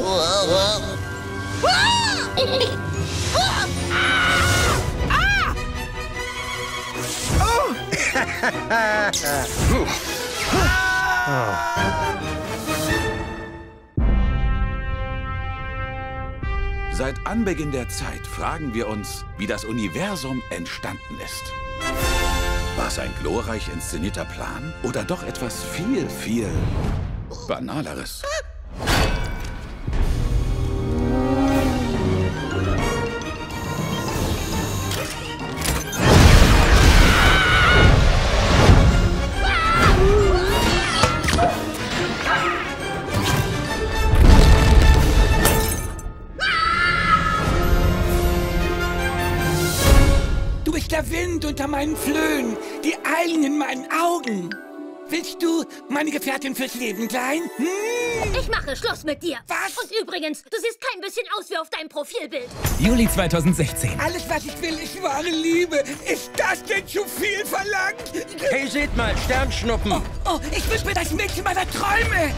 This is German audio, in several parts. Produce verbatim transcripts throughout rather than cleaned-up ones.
Seit Anbeginn der Zeit fragen wir uns, wie das Universum entstanden ist. War es ein glorreich inszenierter Plan oder doch etwas viel, viel Banaleres? Du bist der Wind unter meinen Flöhen, die Eilen in meinen Augen. Willst du meine Gefährtin fürs Leben sein? Hm? Ich mache Schluss mit dir. Was? Und übrigens, du siehst kein bisschen aus wie auf deinem Profilbild. Juli zweitausendsechzehn. Alles, was ich will, ist wahre Liebe. Ist das denn zu viel verlangt? Hey, seht mal, Sternschnuppen. Oh, oh, ich wünsche mir das Mädchen meiner Träume.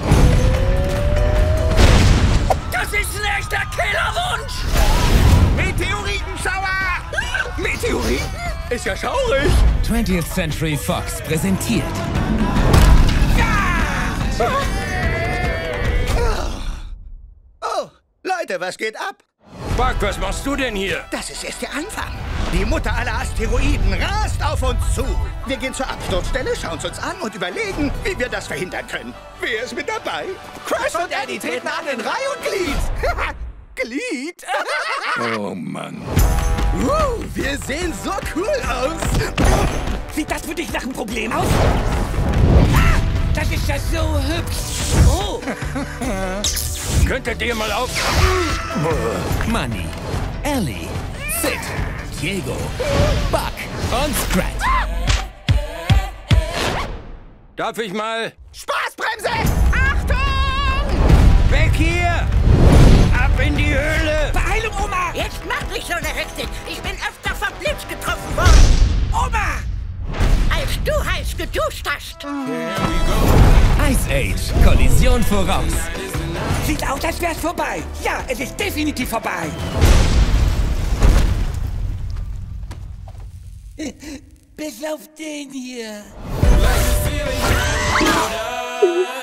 Das ist ein echter Killerwunsch. Meteoritenschauer! Meteoriten? Ist ja schaurig. twentieth Century Fox präsentiert Oh, Leute, was geht ab? Buck, was machst du denn hier? Das ist erst der Anfang. Die Mutter aller Asteroiden rast auf uns zu. Wir gehen zur Absturzstelle, schauen es uns an und überlegen, wie wir das verhindern können. Wer ist mit dabei? Crash und Eddie treten an in Reih und Glied. Glied? Oh Mann. Uh, wir sehen so cool aus. Sieht das für dich nach einem Problem aus? Ah, das ist ja so hübsch. Oh. Könntet ihr mal auf... Money, Ellie, Sid, Diego, Buck und Scrat. Darf ich mal... Spaßbremse! Achtung! Weg hier! Ab in die Höhle! Beeilung, Oma! Jetzt mach nicht so eine Hektik. Ich bin öfter vom Blitz getroffen worden. Oma! Als du heiß geduscht hast. Ice Age, Kollision voraus. Sieht aus, als wär's vorbei. Ja, es ist definitiv vorbei. Bis auf den hier.